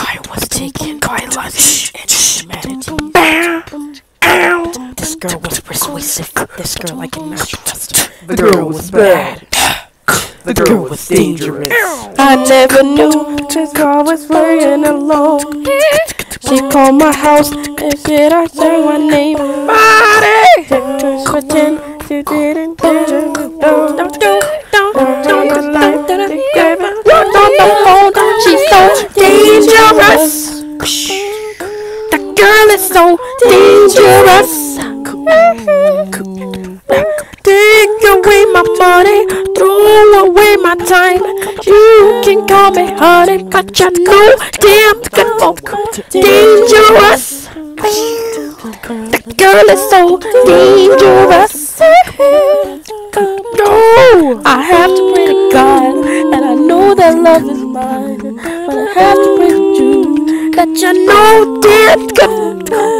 I was taken by lust and humanity. This girl was persuasive. This girl I cannot trust. The girl was bad. The girl was dangerous. I never knew this girl was playing alone. She called my house and said I sang my name. Pretend she didn't get it. She's so dangerous. That girl is so dangerous. Take away my money, throw away my time. You can call me honey, but you know damn good dangerous. The girl is so dangerous. No, I have to pray to God, and I know that love is mine. But I have to pray to you that you know damn good